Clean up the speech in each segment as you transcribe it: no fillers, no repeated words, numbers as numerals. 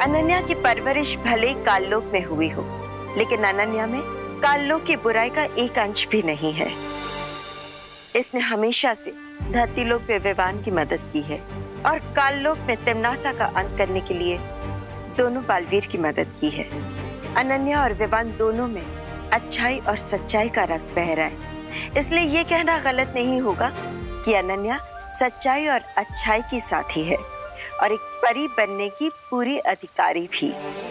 अनन्या की परवरिश भले ही काललोक में हुई हो, लेकिन अनन्या में काललोक की बुराई का एक अंश भी नहीं है। इसने हमेशा से धरतीलोक में विवान की मदद की है और काललोक में तिम्नासा का अंत करने के लिए दोनों बालवीर की मदद की है। अनन्या और विवान दोनों में अच्छाई और सच्चाई का रक्त बह रहा है, इसलिए ये कहना गलत नहीं होगा कि अनन्या सच्चाई और अच्छाई की साथी है और एक परी बनने की पूरी अधिकारी भी।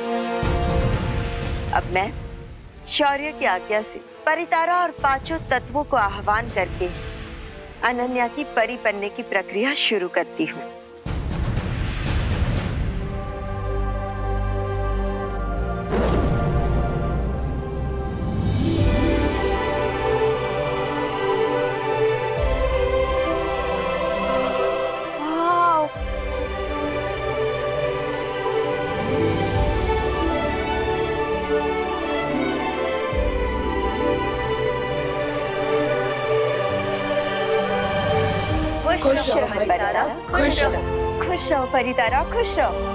अब मैं शौर्य की आज्ञा से परितारा और पांचों तत्वों को आह्वान करके अनन्या की परी बनने की प्रक्रिया शुरू करती हूँ। खुश रहो परितारा, खुश रहो। खुश रहो परितारा, खुश रहो।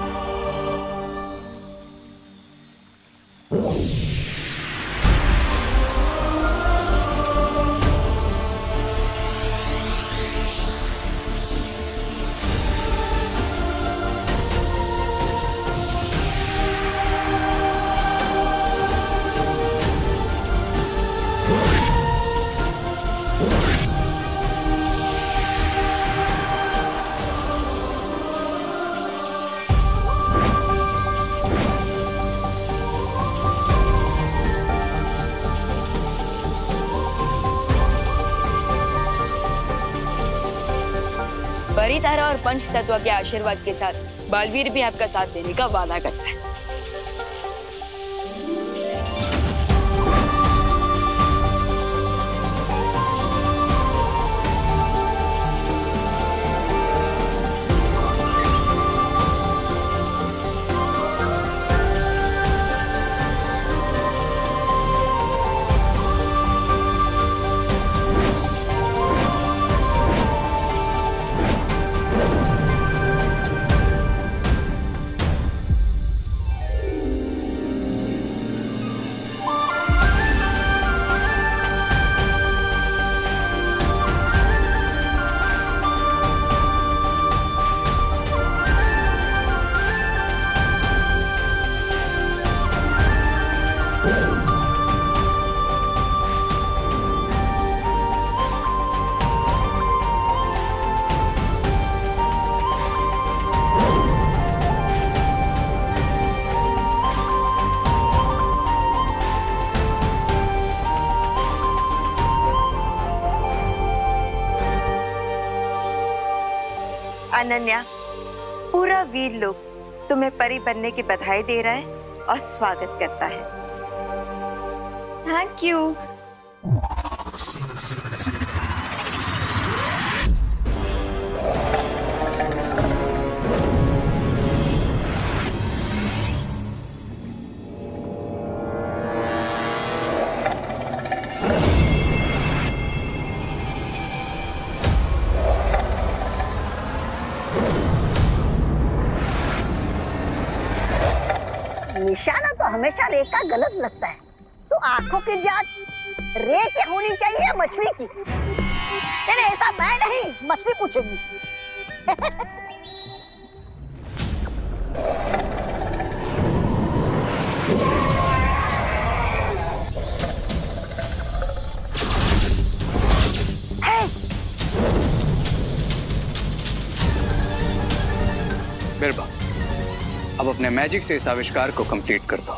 परितारा और पंच तत्व के आशीर्वाद के साथ बालवीर भी आपका साथ देने का वादा करता है। अनन्या, पूरा वीर लोग तुम्हें परी बनने की बधाई दे रहा है और स्वागत करता है। Thank you. निशाना तो हमेशा रे का गलत लगता है, तो आंखों की जांच रे की होनी चाहिए मछली की। नहीं ऐसा मैं नहीं, मछली पूछेगी। बिरबा, अब अपने मैजिक से इस आविष्कार को कंप्लीट कर दो।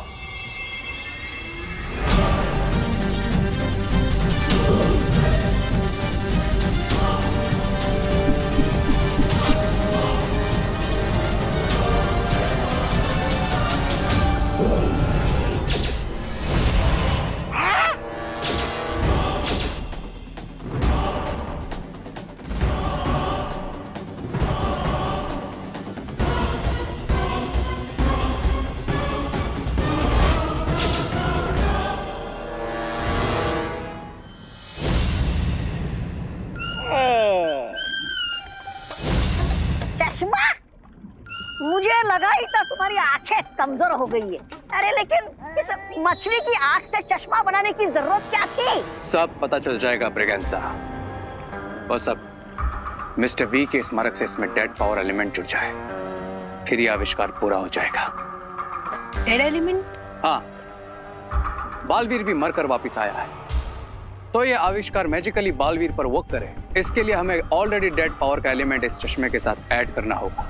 लगा ही था तुम्हारी आंखें कमजोर हो गई है। अरे लेकिन इस मछली की आंख से चश्मा बनाने की जरूरत क्या थी? सब पता चल जाएगा ब्रिगेंसा। बस अब मिस्टर बी के स्मारक से इसमें डेड पावर एलिमेंट जुड़ जाए, फिर यह आविष्कार पूरा हो जाएगा। Dead element? हाँ, बालवीर भी मरकर वापिस आया है, तो ये आविष्कार मैजिकली बालवीर पर वर्क करे, इसके लिए हमें ऑलरेडी डेड पावर का एलिमेंट इस चश्मे के साथ ऐड करना होगा।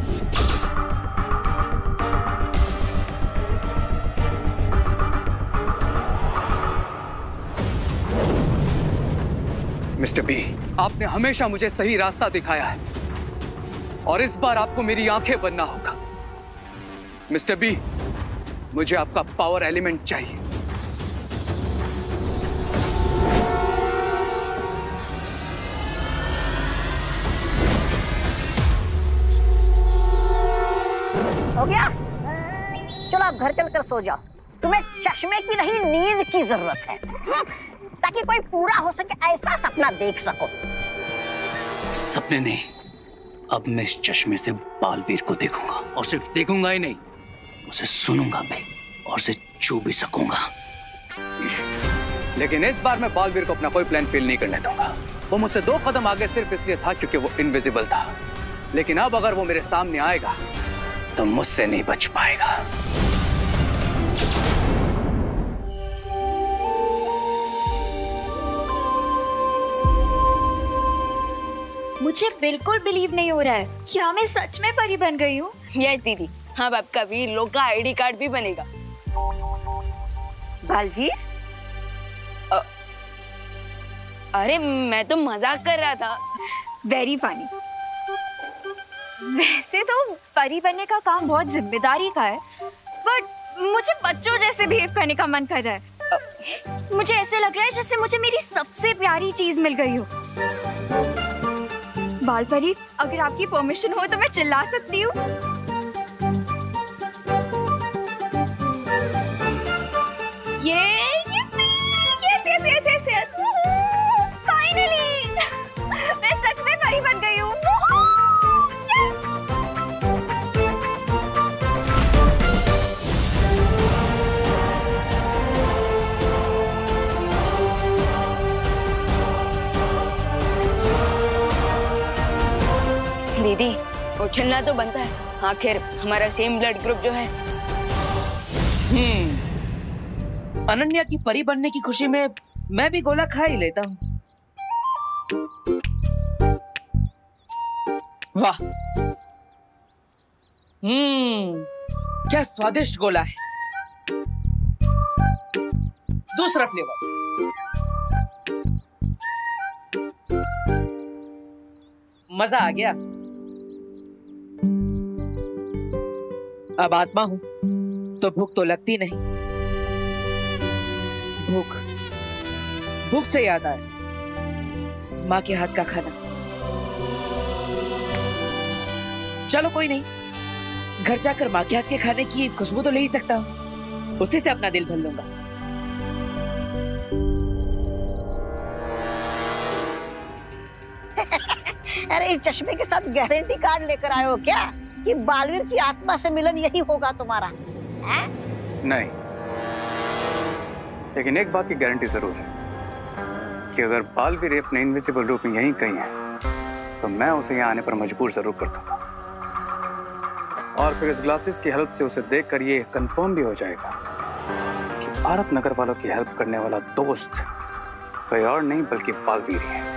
मिस्टर बी, आपने हमेशा मुझे सही रास्ता दिखाया है और इस बार आपको मेरी आंखें बनना होगा। मिस्टर बी, मुझे आपका पावर एलिमेंट चाहिए। हो गया? चलो आप घर चलकर सो जाओ। तुम्हें चश्मे की नहीं, नींद की जरूरत है, ताकि कोई पूरा हो सके ऐसा सपना देख सको। सपने नहीं, अब मैं इस चश्मे से बालवीर को देखूंगा, और सिर्फ देखूंगा ही नहीं, उसे सुनूंगा भी और उसे छू भी सकूंगा। लेकिन इस बार मैं बालवीर को अपना कोई प्लान फेल नहीं करने दूंगा। वो मुझसे 2 कदम आगे सिर्फ इसलिए था क्योंकि वो इनविजिबल था, लेकिन अब अगर वो मेरे सामने आएगा तो मुझसे नहीं बच पाएगा। मुझे बिल्कुल बिलीव नहीं हो रहा है, क्या मैं सच में परी बन गई हूँ? यस दीदी, हाँ, आपका वीर लोग का आईडी कार्ड भी बनेगा। बालवीर? अरे मैं तो मजाक कर रहा था। Very funny. वैसे तो परी बनने का काम बहुत जिम्मेदारी का है, बट मुझे बच्चों जैसे बिहेव करने का मन कर रहा है। मुझे ऐसे लग रहा है जैसे मुझे मेरी सबसे प्यारी चीज मिल गई हो। बाल परी, अगर आपकी परमिशन हो तो मैं चिल्ला सकती हूँ? ये फाइनली मैं सच में परी बन गई हूँ। दीदी, उछलना तो बनता है, आखिर हमारा सेम ब्लड ग्रुप जो है। अनन्या की परी बनने की खुशी में मैं भी गोला खा ही लेता हूँ। वाह, क्या स्वादिष्ट गोला है। दूसरा फ्लेवर। मजा आ गया। अब आत्मा हूं तो भूख तो लगती नहीं। भूख से याद आया, माँ के हाथ का खाना। चलो कोई नहीं, घर जाकर माँ के हाथ के खाने की खुशबू तो ले ही सकता हूँ, उसी से अपना दिल भर लूंगा। अरे इस चश्मे के साथ गारंटी कार्ड लेकर आए हो क्या कि बालवीर की आत्मा से मिलन यही होगा तुम्हारा? है? नहीं, लेकिन एक बात की गारंटी जरूर है कि अगर बालवीर अपने इनविजिबल रूप में यहीं कहीं है तो मैं उसे यहाँ आने पर मजबूर जरूर कर दूंगा, और फिर इस ग्लासेस की हेल्प से उसे देखकर ये कंफर्म भी हो जाएगा कि भारत नगर वालों की हेल्प करने वाला दोस्त कोई और नहीं बल्कि बालवीर ही है।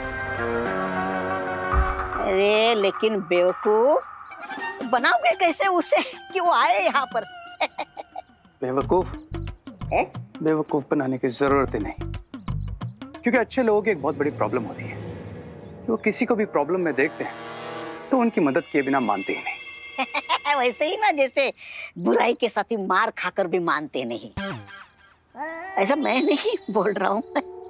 अरे लेकिन बेवकूफ, बनाओगे कैसे उसे कि वो आए यहाँ पर? बेवकूफ बनाने की जरूरत ही नहीं, क्योंकि अच्छे लोगों की एक बहुत बड़ी प्रॉब्लम होती है, वो किसी को भी प्रॉब्लम में देखते हैं तो उनकी मदद किए बिना मानते ही नहीं। वैसे ही ना जैसे बुराई के साथी मार खाकर भी मानते नहीं। ऐसा मैं नहीं बोल रहा हूँ।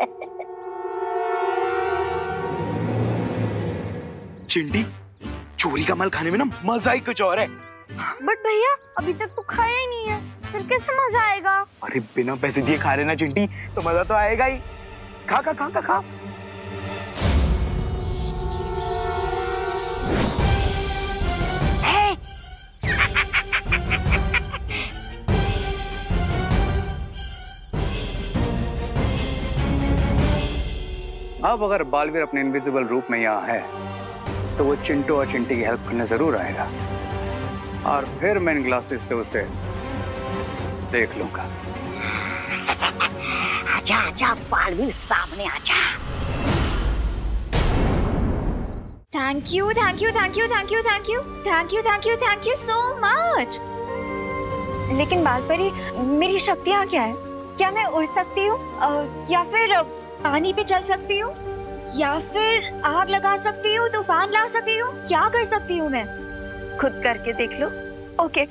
चिंटी, चोरी का माल खाने में ना मजा ही कुछ और है। बट भैया अभी तक तो खाया ही नहीं है, फिर कैसे मजा आएगा? अरे बिना पैसे दिए खा रहे ना चिंटी, तो मजा तो आएगा ही। खा खा खा खा खा। अब अगर बालवीर अपने इनविजिबल रूप में यहाँ है तो वो चिंटू और चिंटी की हेल्प करने जरूर आएगा और फिर मैं इन ग्लासेस से उसे देख लूंगा। आजा आजा बालवीर, सामने आजा। Thank you thank you thank you thank you thank you thank you thank you thank you so much. लेकिन बालपरी, मेरी शक्तियाँ क्या है? क्या मैं उड़ सकती हूँ या फिर पानी पे चल सकती हूँ या फिर आग लगा सकती हूँ, तूफान ला सकती हूँ? क्या कर सकती हूँ मैं? खुद करके देख लो। ओके।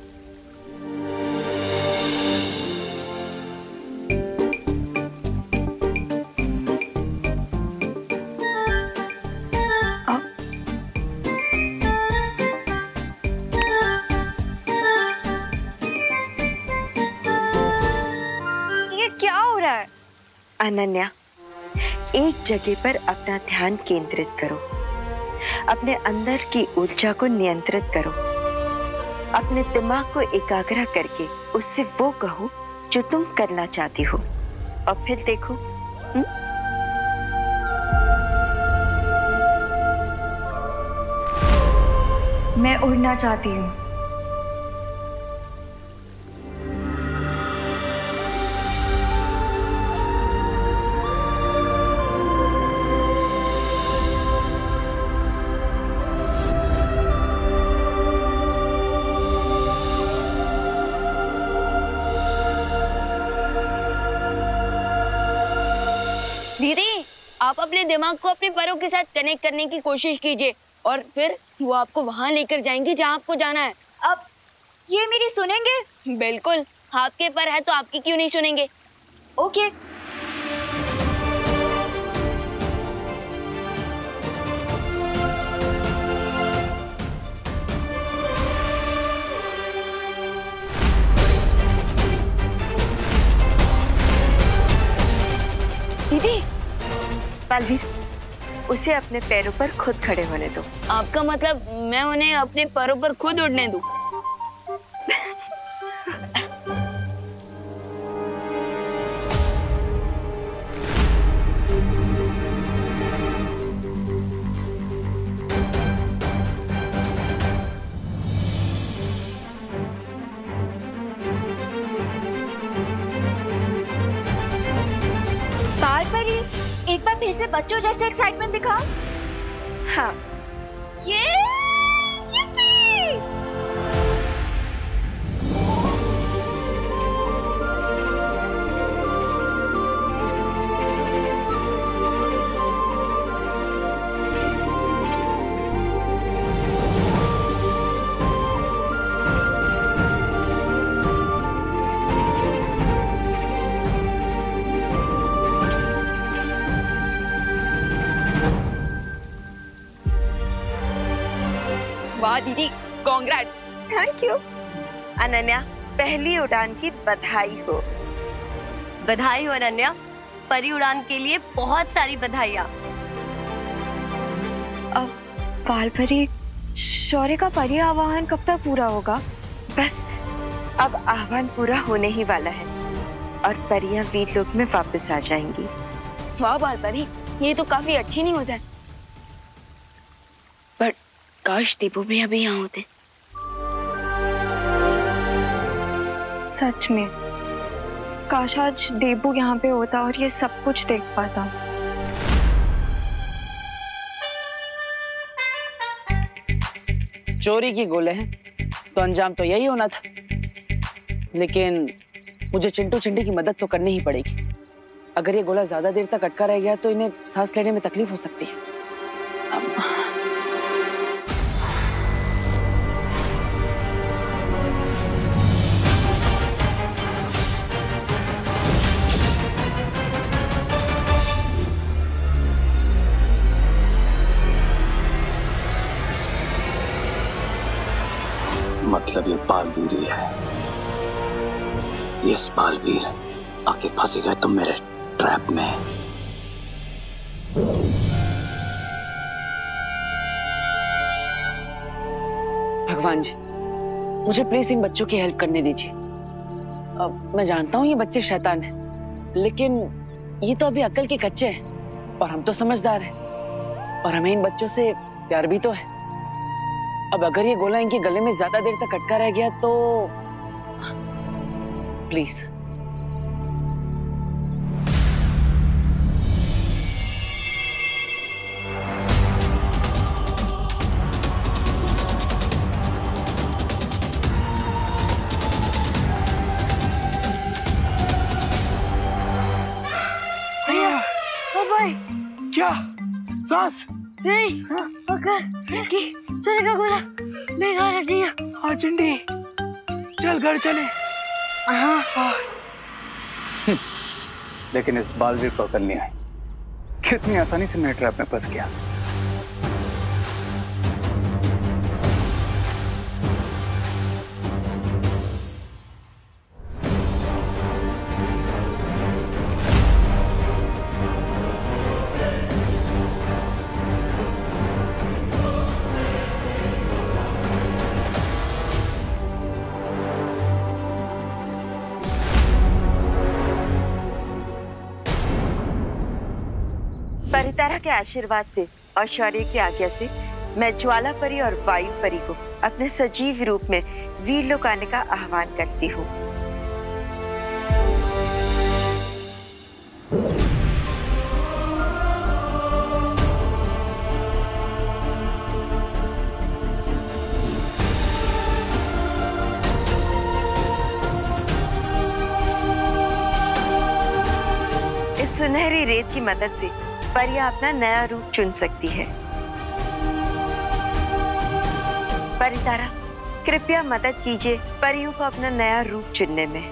ये क्या हो रहा है? अनन्या, एक जगह पर अपना ध्यान केंद्रित करो, अपने अंदर की ऊर्जा को नियंत्रित करो, अपने दिमाग को एकाग्र करके उससे वो कहो जो तुम करना चाहती हो और फिर देखो। मैं उड़ना चाहती हूँ। दीदी, आप अपने दिमाग को अपने पैरों के साथ कनेक्ट करने की कोशिश कीजिए और फिर वो आपको वहां लेकर जाएंगे जहां आपको जाना है। अब ये मेरी सुनेंगे? बिल्कुल, आपके पर है तो आपकी क्यों नहीं सुनेंगे। ओके। दीदी, बालवीर, उसे अपने पैरों पर खुद खड़े होने दो। आपका मतलब मैं उन्हें अपने पैरों पर खुद उड़ने दूं? बालपरी, एक बार फिर से बच्चों जैसे एक्साइटमेंट दिखाओ। हाँ, Yippee! वाह दीदी, कांग्रेट्स। Thank you. अनन्या, पहली उड़ान की बधाई हो। बधाई हो अनन्या, परी उड़ान के लिए बहुत सारी बधाइयाँ। अब बालपरी, शौर्य का परी आवाहन कब तक पूरा होगा? बस अब आह्वान पूरा होने ही वाला है और परियां वीरलोक में वापस आ जाएंगी। वाह बालपरी, ये तो काफी अच्छी न्यूज़ है। बट काश दीपू भी अभी यहाँ होते। सच में, काश आज देबू यहाँ पे होता और ये सब कुछ देख पाता। चोरी की गोले हैं तो अंजाम तो यही होना था, लेकिन मुझे चिंटू चिंटी की मदद तो करनी ही पड़ेगी। अगर ये गोला ज्यादा देर तक अटका रह गया तो इन्हें सांस लेने में तकलीफ हो सकती है। मतलब ये बालवीर ही है। इस बालवीर आके फंसे गए तुम मेरे ट्रैप में। भगवान जी, मुझे प्लीज इन बच्चों की हेल्प करने दीजिए। अब मैं जानता हूँ ये बच्चे शैतान हैं, लेकिन ये तो अभी अक्ल के कच्चे हैं। और हम तो समझदार हैं और हमें इन बच्चों से प्यार भी तो है। अब अगर ये गोला इनके गले में ज्यादा देर तक अटका रह गया तो प्लीज। क्या सांस नहीं चलेगा गोला नहीं खाना चाहिए। हाँ चिंटी चल घर चले। लेकिन इस बालवीर को अकल नहीं आई, कितनी आसानी से मेरे ट्रैप में फंस गया। परितारा के आशीर्वाद से और शौर्य की आज्ञा से मैं ज्वाला परी और वायु परी को अपने सजीव रूप में वीर लोक आने का आह्वान करती हूँ। इस सुनहरी रेत की मदद से परियां अपना नया रूप चुन सकती है। परितारा, कृपया मदद कीजिए परियों को अपना नया रूप चुनने में।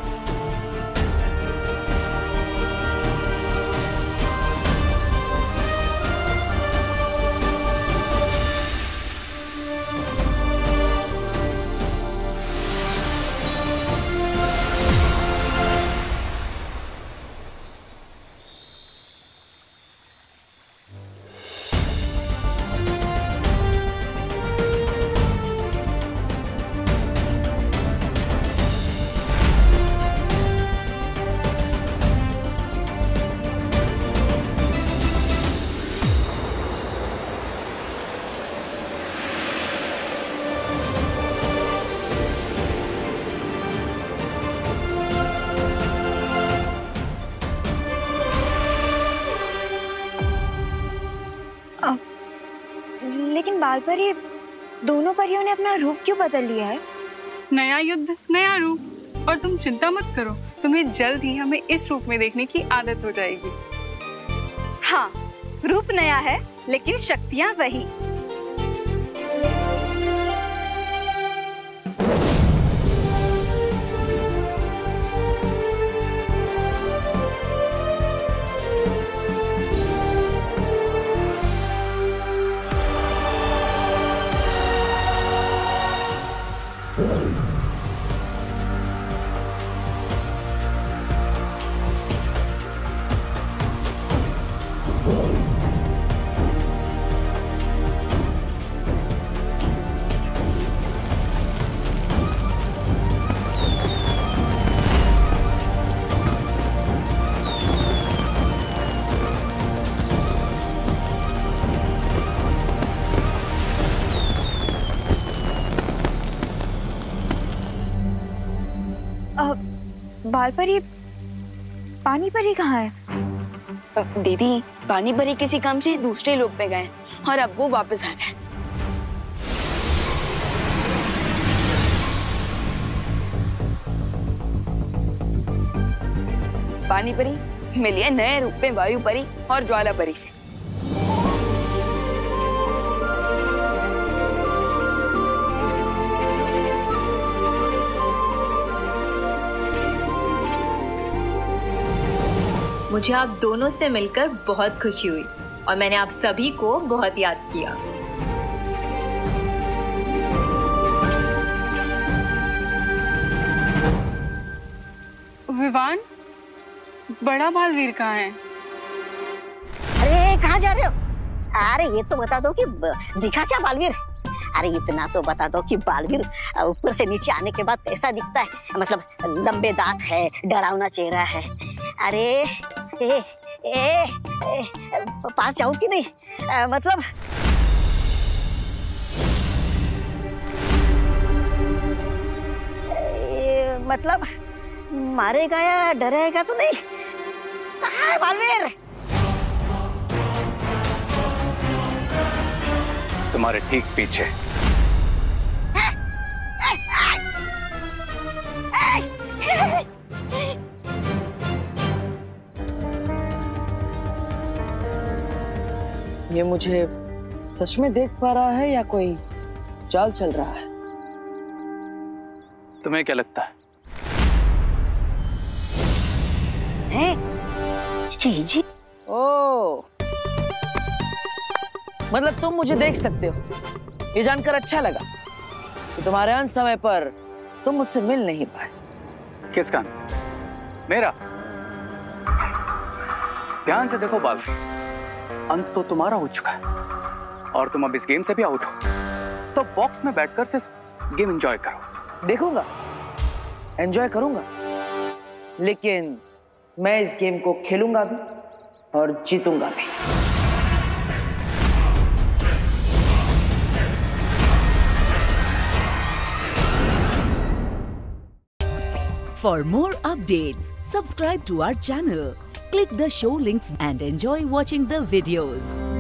लेकिन बाल परी, दोनों परियों ने अपना रूप क्यों बदल लिया है? नया युद्ध नया रूप, और तुम चिंता मत करो, तुम्हें जल्द ही हमें इस रूप में देखने की आदत हो जाएगी। हाँ, रूप नया है लेकिन शक्तियां वही। बाल परी, पानी परी कहाँ है? दीदी, पानी परी किसी काम से दूसरे लोक पे गए और अब वो वापस आ गए। पानी परी मिली है नए रूप में वायु परी और ज्वाला परी से। मुझे आप दोनों से मिलकर बहुत खुशी हुई और मैंने आप सभी को बहुत याद किया। विवान, बड़ा बालवीर कहाँ है? अरे कहाँ जा रहे हो? अरे ये तो बता दो कि दिखा क्या बालवीर? अरे इतना तो बता दो कि बालवीर ऊपर से नीचे आने के बाद कैसा दिखता है? मतलब लंबे दांत है, डरावना चेहरा है। अरे पास जाऊं कि नहीं? मतलब मारेगा या डराएगा तो नहीं? कहाँ है बालवीर? तुम्हारे ठीक पीछे। ये मुझे सच में देख पा रहा है या कोई चाल चल रहा है? तुम्हें क्या लगता है? जी। ओ, मतलब तुम मुझे देख सकते हो। ये जानकर अच्छा लगा कि तुम्हारे अंत समय पर तुम मुझसे मिल नहीं पाए। किसका अंत? मेरा? ध्यान से देखो बालवीर, अंत तो तुम्हारा हो चुका है और तुम अब इस गेम से भी आउट हो। तो बॉक्स में बैठकर सिर्फ गेम एंजॉय करो। देखूंगा, एंजॉय करूंगा, लेकिन मैं इस गेम को खेलूंगा भी और जीतूंगा भी। For more updates, subscribe to our channel, click the show links and enjoy watching the videos.